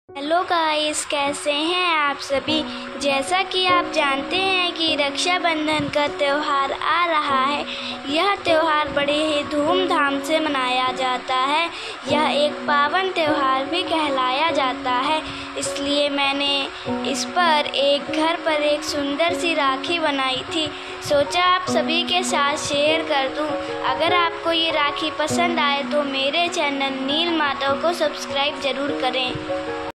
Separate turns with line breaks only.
Hello guys, कैसे हैं आप सभी। जैसा कि आप जानते हैं कि रक्षाबंधन का त्यौहार आ रहा है। यह त्यौहार बड़े ही धूमधाम से मनाया जाता है। यह एक पावन त्यौहार भी कहलाया जाता है। इसलिए मैंने इस पर घर पर एक सुंदर सी राखी बनाई थी। सोचा आप सभी के साथ शेयर कर दूं। अगर आपको ये राखी पसंद आए तो मेरे चैनल नील माधव को सब्सक्राइब ज़रूर करें।